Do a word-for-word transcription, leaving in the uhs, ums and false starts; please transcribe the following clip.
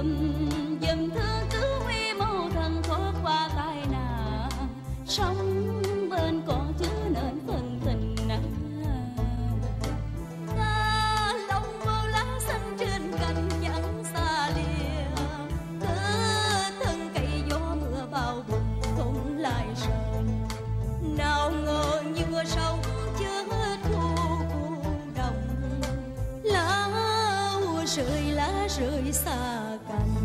dùm dùm thương cứu nguy mâu thần thoát qua tai nạn, sống bên con chứ nên phần tình ta lòng mơ lá xanh trên cành chẳng xa lìa, cứ thân cây gió mưa bao bùng không lại sợ, nào ngờ như mưa sông chưa thu cu đồng, lá rơi lá rơi xa cành.